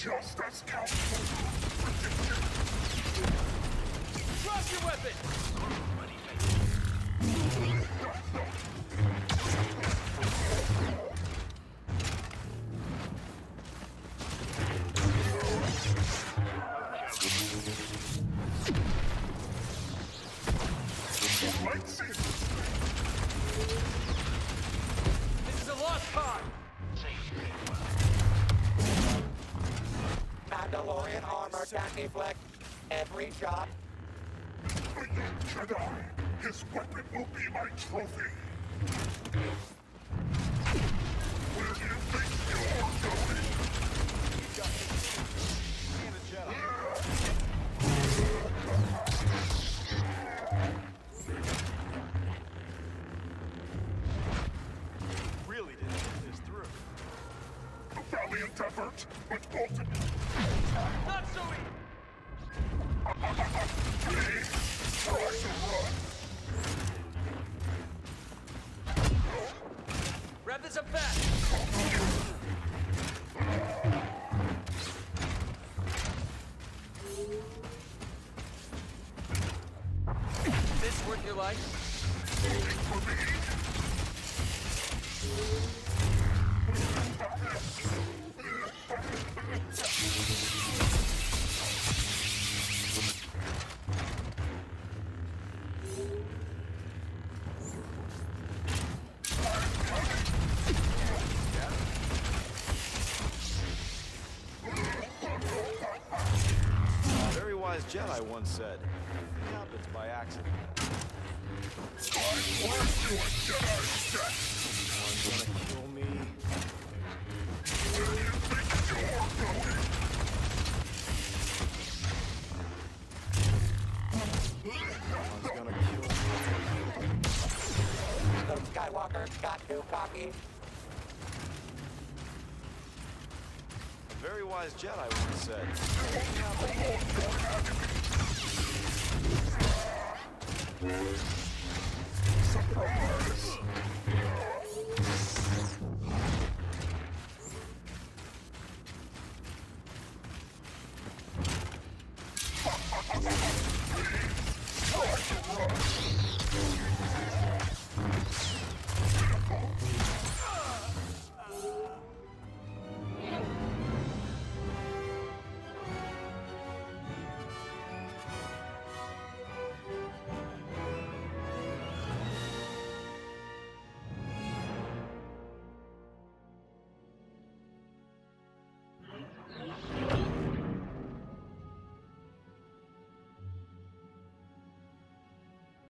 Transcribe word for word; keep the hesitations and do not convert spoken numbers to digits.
Just as counsel predicted. Drop your weapon! This is a lost cause! Mandalorian armor can deflect every shot. The young Jedi. His weapon will be my trophy. Where do you think you're going? Being a Jedi. Really didn't think this through. A valiant effort, but ultimately... Not so easy! Please, try to run. Grab this up fast! Is this worth your life? For me? Very wise Jedi once said, it happens by accident. I want you a Jedi's death. One's gonna kill me. Where do you think you're going? One's gonna kill me. Luke Skywalker got too cocky. A very wise Jedi once said, Surprise! Try to run.